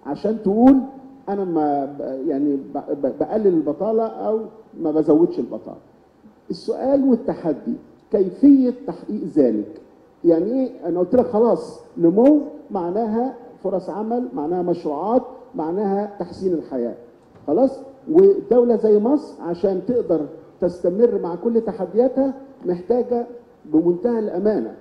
عشان تقول انا ما يعني بقلل البطاله او ما بزودش البطاله. السؤال والتحدي كيفيه تحقيق ذلك. يعني ايه؟ انا قلت لك خلاص نمو معناها فرص عمل، معناها مشروعات، معناها تحسين الحياه. خلاص. ودوله زي مصر عشان تقدر تستمر مع كل تحدياتها محتاجه بمنتهى الامانه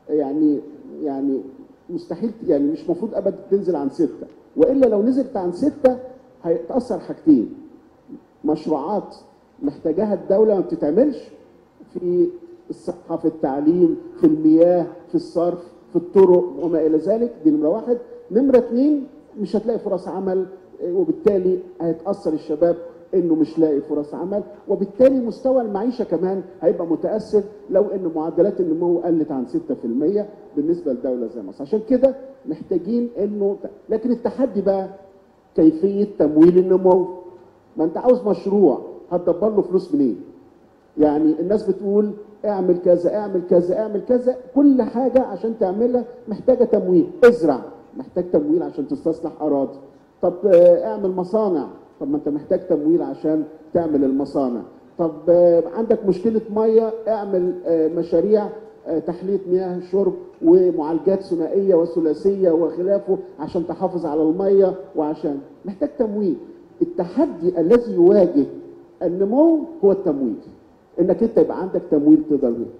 يعني مستحيل، يعني مش المفروض ابدا تنزل عن 6، والا لو نزلت عن 6 هيتاثر حاجتين: مشروعات محتاجاها الدوله ما بتتعملش في الصحه، في التعليم، في المياه، في الصرف، في الطرق وما الى ذلك. دي نمره واحد. نمره اثنين، مش هتلاقي فرص عمل، وبالتالي هيتاثر الشباب انه مش لاقي فرص عمل، وبالتالي مستوى المعيشه كمان هيبقى متاثر لو ان معدلات النمو قلت عن 6% بالنسبه لدوله زي مصر. عشان كده محتاجين انه، لكن التحدي بقى كيفيه تمويل النمو. ما انت عاوز مشروع هتدبر له فلوس منين؟ يعني الناس بتقول اعمل كذا اعمل كذا اعمل كذا، كل حاجه عشان تعملها محتاجه تمويل. ازرع، محتاج تمويل عشان تستصلح اراضي. طب اعمل مصانع، طب ما انت محتاج تمويل عشان تعمل المصانع. طب عندك مشكله ميه، اعمل مشاريع تحليه مياه شرب ومعالجات ثنائيه وثلاثيه وخلافه عشان تحافظ على الميه، وعشان محتاج تمويل. التحدي الذي يواجه النمو هو التمويل، انك انت يبقى عندك تمويل تقدر بيه.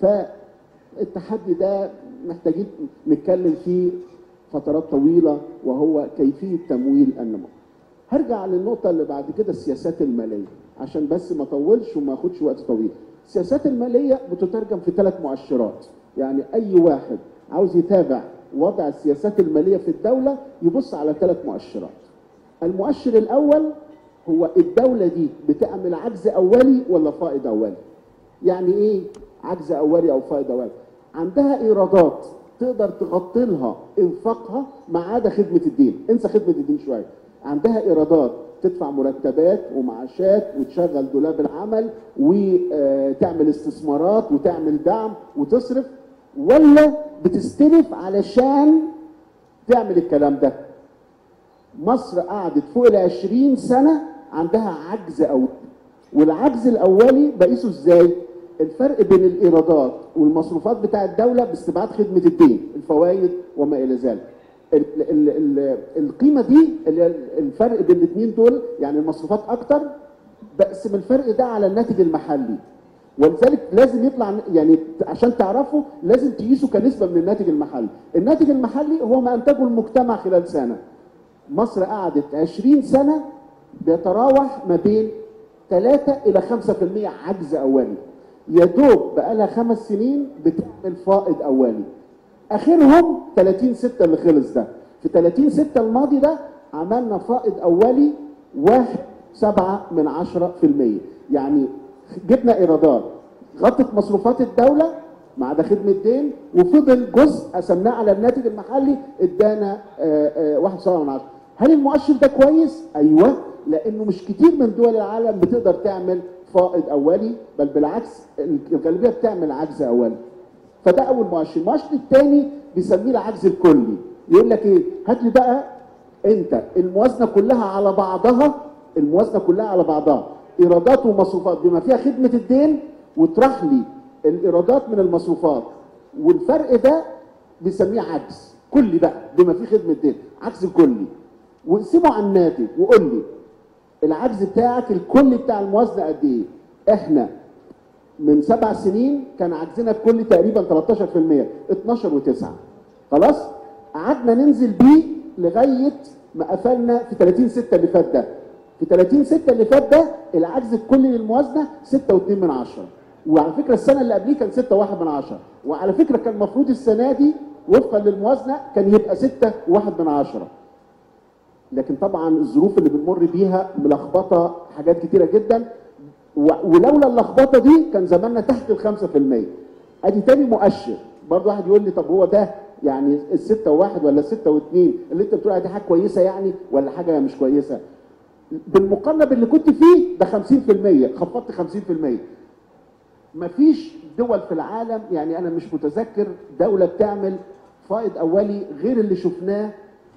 فالتحدي ده محتاجين نتكلم فيه فترات طويله، وهو كيفيه تمويل النمو. هرجع للنقطه اللي بعد كده، السياسات الماليه، عشان بس ما اطولش وما اخدش وقت طويل. السياسات الماليه بتترجم في 3 مؤشرات. يعني اي واحد عاوز يتابع وضع السياسات الماليه في الدوله يبص على 3 مؤشرات. المؤشر الاول هو الدوله دي بتعمل عجز اولي ولا فائض اولي. يعني ايه عجز اولي او فائض اولي؟ عندها ايرادات تقدر تغطي لها انفاقها ما عدا خدمه الدين، انسى خدمه الدين شويه. عندها ايرادات تدفع مرتبات ومعاشات وتشغل دولاب العمل وتعمل استثمارات وتعمل دعم وتصرف، ولا بتستلف علشان تعمل الكلام ده؟ مصر قعدت فوق 20 سنه عندها عجز اولي. والعجز الاولي بقيسه ازاي؟ الفرق بين الايرادات والمصروفات بتاع الدوله باستبعاد خدمه الدين، الفوائد وما الى ذلك. القيمه دي اللي هي الفرق بين الاثنين دول، يعني المصروفات اكتر، بقسم الفرق ده على الناتج المحلي. ولذلك لازم يطلع، يعني عشان تعرفه لازم تقيسه كنسبه من الناتج المحلي. الناتج المحلي هو ما انتجه المجتمع خلال سنه. مصر قعدت 20 سنه بيتراوح ما بين 3 إلى 5% عجز اولي. يا دوب بقى لها 5 سنين بتعمل فائض اولي. اخرهم 30/6 اللي خلص ده. في 30/6 الماضي ده عملنا فائض اولي 1.7%. يعني جبنا ايرادات غطت مصروفات الدوله ما عدا خدمه الدين، وفضل جزء قسمناه على الناتج المحلي ادانا 1.7. هل المؤشر ده كويس؟ ايوه، لانه مش كتير من دول العالم بتقدر تعمل فائض اولي، بل بالعكس الغالبيه بتعمل عجز اولي. فده اول مؤشر. المؤشر الثاني بيسميه العجز الكلي. يقول لك ايه؟ هات لي بقى انت الموازنه كلها على بعضها، الموازنه كلها على بعضها ايرادات ومصروفات بما فيها خدمه الدين، واطرح لي الايرادات من المصروفات، والفرق ده بيسميه عجز كلي بقى بما فيه خدمه الدين، عجز كلي. واقسمه على الناتج وقول لي العجز بتاعك الكلي بتاع الموازنه قد ايه؟ احنا من 7 سنين كان عجزنا الكلي تقريبا 13%، 12.9. خلاص؟ قعدنا ننزل بيه لغايه ما قفلنا في 30/6 اللي فات ده. في 30/6 اللي فات ده العجز الكلي للموازنه 6.2. وعلى فكره السنه اللي قبليه كان 6.1. وعلى فكره كان المفروض السنه دي وفقا للموازنه كان يبقى 6.1. لكن طبعا الظروف اللي بنمر بيها ملخبطه حاجات كتيره جدا، ولولا اللخبطه دي كان زماننا تحت ال 5%. ادي تاني مؤشر. برضه واحد يقول لي طب هو ده يعني ال 6.1 ولا 6.2 اللي انت بتقول عليها حاجه كويسه يعني ولا حاجه مش كويسه؟ بالمقارنه باللي كنت فيه ده 50%، خفضت 50%. مفيش دول في العالم، يعني انا مش متذكر دوله بتعمل فائض اولي غير اللي شفناه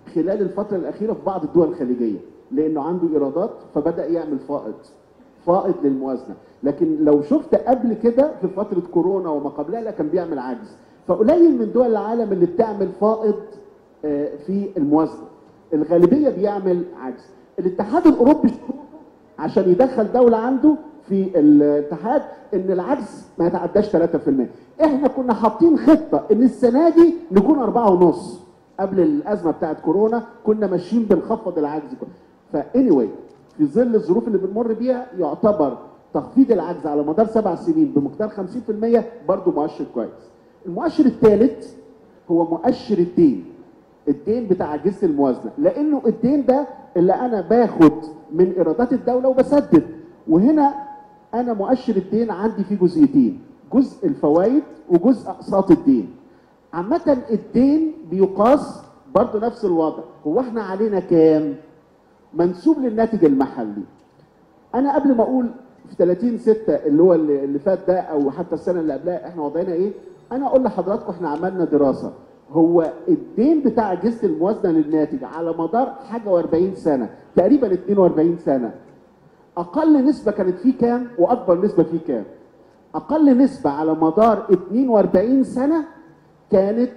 خلال الفتره الاخيره في بعض الدول الخليجيه، لانه عنده ايرادات فبدا يعمل فائض للموازنه. لكن لو شفت قبل كده في فتره كورونا وما قبلها لا، كان بيعمل عجز. فقليل من دول العالم اللي بتعمل فائض في الموازنه، الغالبيه بيعمل عجز. الاتحاد الاوروبي عشان يدخل دوله عنده في الاتحاد ان العجز ما يتعداش 3%. احنا كنا حاطين خطه ان السنه دي نكون 4.5. قبل الازمه بتاعت كورونا كنا ماشيين بنخفض العجز. فاني في ظل الظروف اللي بنمر بيها يعتبر تخفيض العجز على مدار 7 سنين بمقدار 50% برضه مؤشر كويس. المؤشر الثالث هو مؤشر الدين. الدين بتاع اجهزه الموازنه، لانه الدين ده اللي انا باخد من ايرادات الدوله وبسدد. وهنا انا مؤشر الدين عندي فيه جزئيتين، جزء الفوائد وجزء اقساط الدين. عامه الدين بيقاس برضه نفس الوضع، هو احنا علينا كام؟ منسوب للناتج المحلي. انا قبل ما اقول في 30/6 اللي هو اللي فات ده او حتى السنه اللي قبلها احنا وضعنا ايه، انا اقول لحضراتكم احنا عملنا دراسه. هو الدين بتاع اجهزه الموازنه للناتج على مدار حاجه و40 سنه، تقريبا 42 سنه، اقل نسبه كانت فيه كام واكبر نسبه فيه كام؟ اقل نسبه على مدار 42 سنه كانت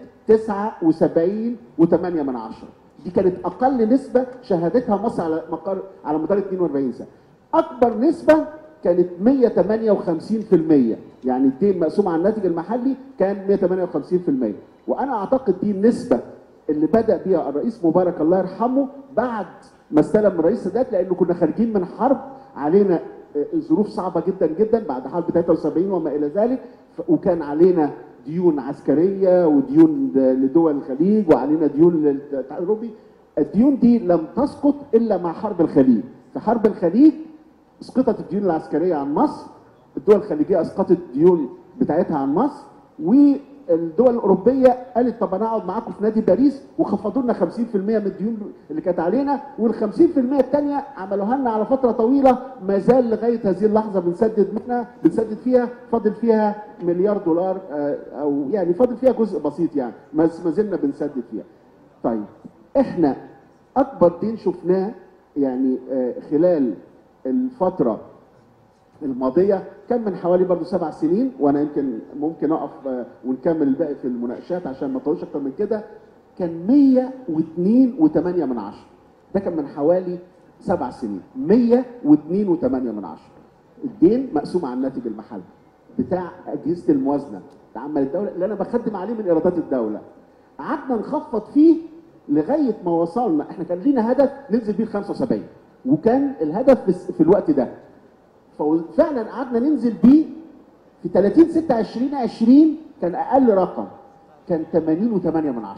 79.8%. دي كانت اقل نسبه شهدتها مصر على مدار 42 سنه. اكبر نسبه كانت 158%، يعني الدين مقسوم على الناتج المحلي كان 158%. وانا اعتقد دي النسبه اللي بدا بيها الرئيس مبارك الله يرحمه بعد ما استلم الرئيس السادات، لانه كنا خارجين من حرب، علينا ظروف صعبه جدا جدا بعد حرب 73 وما الى ذلك، وكان علينا ديون عسكريه وديون لدول الخليج وعلينا ديون للاتحاد الاوروبي. الديون دي لم تسقط الا مع حرب الخليج. في حرب الخليج اسقطت الديون العسكريه عن مصر، الدول الخليجيه اسقطت الديون بتاعتها عن مصر، والدول الاوروبيه قالت طب انا اقعد معاكم في نادي باريس وخفضوا لنا 50% من الديون اللي كانت علينا، وال 50% الثانيه عملوها لنا على فتره طويله، ما زال لغايه هذه اللحظه بنسدد فيها، فاضل فيها مليار دولار او يعني فاضل فيها جزء بسيط، يعني ما زلنا بنسدد فيها. طيب احنا اكبر دين شفناه يعني خلال الفتره الماضيه كان من حوالي برضه 7 سنين، وانا يمكن ممكن اقف ونكمل الباقي في المناقشات عشان ما اطولش اكتر من كده. كان 102.8. ده كان من حوالي 7 سنين، 102.8. الدين مقسوم على الناتج المحلي بتاع اجهزه الموازنه تعمل الدوله اللي انا بخدم عليه من ايرادات الدوله. قعدنا نخفض فيه لغايه ما وصلنا، احنا كان لينا هدف ننزل بيه ل 75، وكان الهدف في الوقت ده. ففعلا قعدنا ننزل بيه في 30/6/2020 كان اقل رقم، كان 80.8.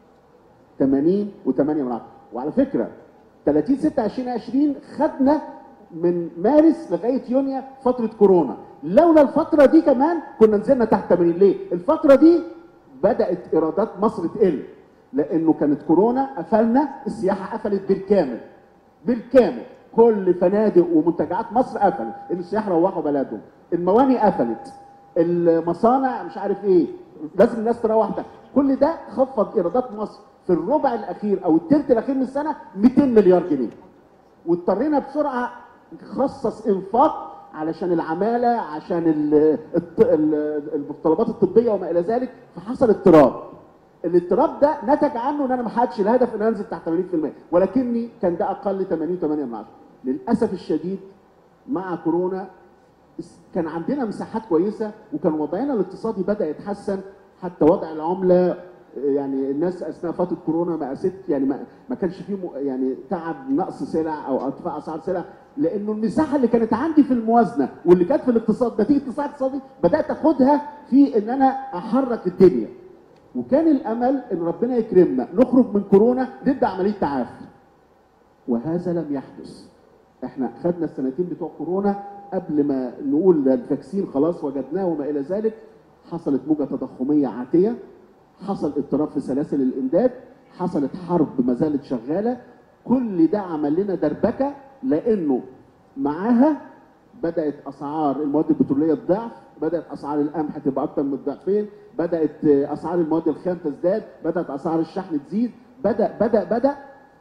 80.8. وعلى فكره 30/6/2020 خدنا من مارس لغايه يونيو فتره كورونا، لولا الفتره دي كمان كنا نزلنا تحت 80. ليه؟ الفتره دي بدات ايرادات مصر تقل، لانه كانت كورونا، قفلنا السياحه، قفلت بالكامل. كل فنادق ومنتجعات مصر قفلت، السياح روحوا بلدهم، المواني قفلت، المصانع مش عارف ايه، لازم الناس تروح ده. كل ده خفض ايرادات مصر في الربع الاخير او الثلث الاخير من السنه 200 مليار جنيه. واضطرينا بسرعه نخصص انفاق علشان العماله، عشان المتطلبات الطبيه وما الى ذلك، فحصل اضطراب. الاضطراب ده نتج عنه ان انا ما حققتش الهدف ان انزل تحت 80%، ولكني كان ده اقل 80.8. للاسف الشديد مع كورونا كان عندنا مساحات كويسه، وكان وضعنا الاقتصادي بدا يتحسن، حتى وضع العمله يعني الناس اثناء فتره كورونا ما قاست، يعني ما كانش فيه يعني تعب نقص سلع او ارتفاع اسعار سلع، لانه المساحه اللي كانت عندي في الموازنه واللي كانت في الاقتصاد نتيجه اتصال اقتصادي بدات اخدها في ان انا احرك الدنيا. وكان الامل ان ربنا يكرمنا نخرج من كورونا نبدا عمليه تعافي، وهذا لم يحدث. احنا خدنا السنتين بتوع كورونا قبل ما نقول الفاكسين خلاص وجدناه وما الى ذلك، حصلت موجه تضخميه عاتيه، حصل اضطراب في سلاسل الامداد، حصلت حرب ما زالت شغاله. كل ده عمل لنا دربكه، لانه معاها بدات اسعار المواد البتروليه تضعف، بدات اسعار القمح تبقى اكتر من الضعفين، بدات اسعار المواد الخام تزداد، بدات اسعار الشحن تزيد، بدا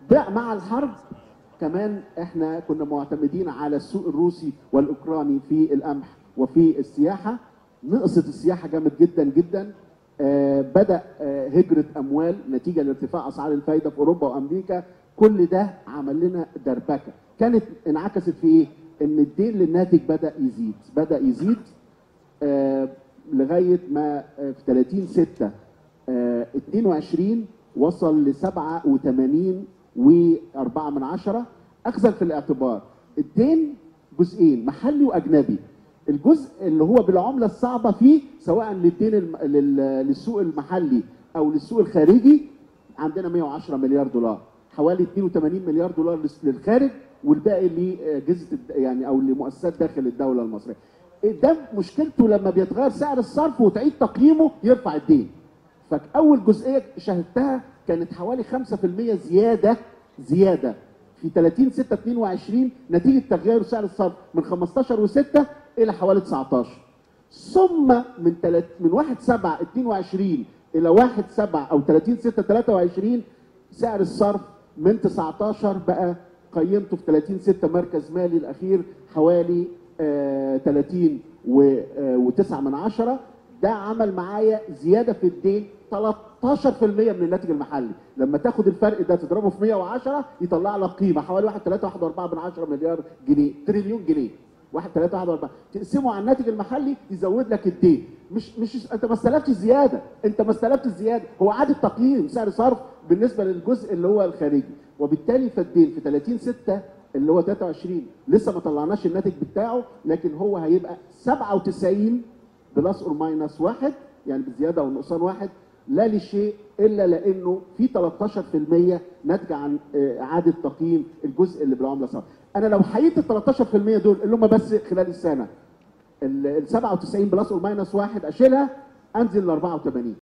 بقى مع الحرب كمان احنا كنا معتمدين على السوق الروسي والاوكراني في القمح وفي السياحه. نقصت السياحه جامد جدا جدا. بدا هجره اموال نتيجه لارتفاع اسعار الفايده في اوروبا وامريكا. كل ده عمل لنا دربكه كانت انعكست في ايه؟ ان الدين للناتج بدا يزيد لغايه ما في 30/6 22 وصل ل 87.4 اخذا في الاعتبار الدين جزئين، محلي واجنبي. الجزء اللي هو بالعمله الصعبه فيه سواء للدين للسوق المحلي او للسوق الخارجي عندنا 110 مليار دولار، حوالي 82 مليار دولار للخارج والباقي لجزء يعني او لمؤسسات داخل الدوله المصريه. ده مشكلته لما بيتغير سعر الصرف وتعيد تقييمه يرفع الدين. فاول جزئيه شاهدتها كانت حوالي 5% زياده في 30/6/22 نتيجه تغير سعر الصرف من 15.6 الى حوالي 19. ثم من 1/7/22 الى 1/7 او 30/6/23 سعر الصرف من 19 بقى قيمته في 30/6 مركز مالي الاخير حوالي 30.9. ده عمل معايا زياده في الدين 13% من الناتج المحلي. لما تاخد الفرق ده تضربه في 110 يطلع لك قيمه حوالي 1.314 مليار جنيه، تريليون جنيه. 1.314 تقسمه على الناتج المحلي يزود لك الدين. مش انت ما استلفتش زياده، انت ما استلفتش زياده، هو اعاده تقييم سعر صرف بالنسبه للجزء اللي هو الخارجي. وبالتالي فالدين في 30/6 اللي هو 23 لسه ما طلعناش الناتج بتاعه، لكن هو هيبقى 97 بلس اور ماينس 1 يعني بزياده او نقصان 1 لا لشيء الا لانه في 13% ناتج عن اعاده تقييم الجزء اللي بالعمله الصعبه. انا لو حيدت ال 13% دول اللي هم بس خلال السنه ال 97 بلس اور ماينس 1 اشيلها انزل ل 84.